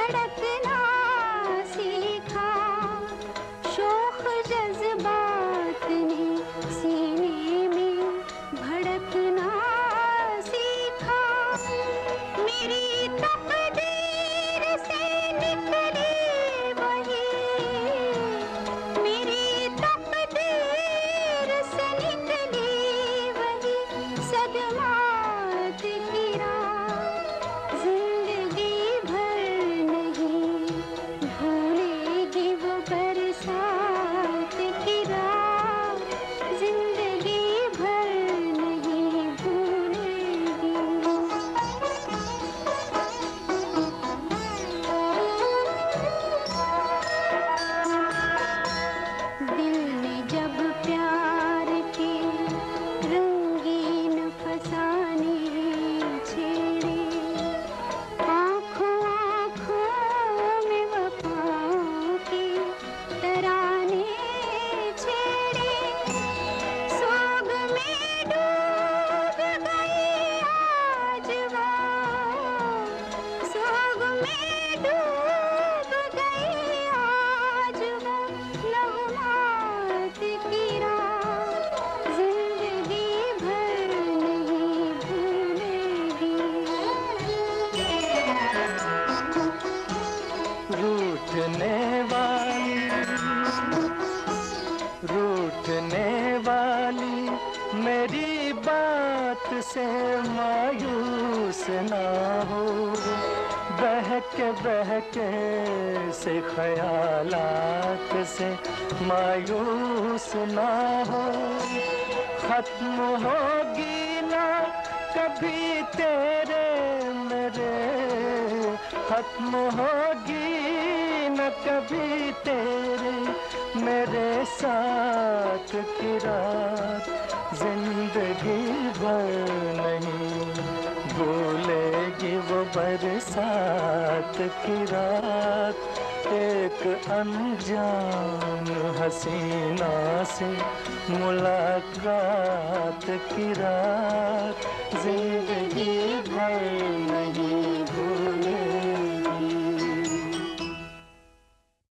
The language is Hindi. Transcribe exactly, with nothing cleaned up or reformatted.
धड़कना सीखा, शोख जज्बात ने सीने में भड़कना सीखा। मेरी तकदीर से निकली वही, मेरी तकदीर से निकली वही सदमात की रात। जिंदगी भर नहीं भूलेगी वो बरसात की रात, जिंदगी भर नहीं भूलेगी। दिल ने जब प्यार के रंगीन फसाने छेड़े, आँखों आँखों में वफा के तराने छेड़े, सोग में डूब गई आज वो, सोग में डूब गई आज वो नगमात की रात, जिंदगी भर नहीं भूलेगी। रूठने वाली रूठने वाली मेरी बात से मायूस ना हो, बहके बहके से ख्यालात से मायूस ना हो। खत्म होगी ना कभी तेरे मेरे, खत्म होगी न कभी तेरे मेरे साथ की रात, जिंदगी भर नहीं भूलेगी वो बरसात की रात। एक अनजान हसीना से मुलाकात की रात, जिंदगी भर नहीं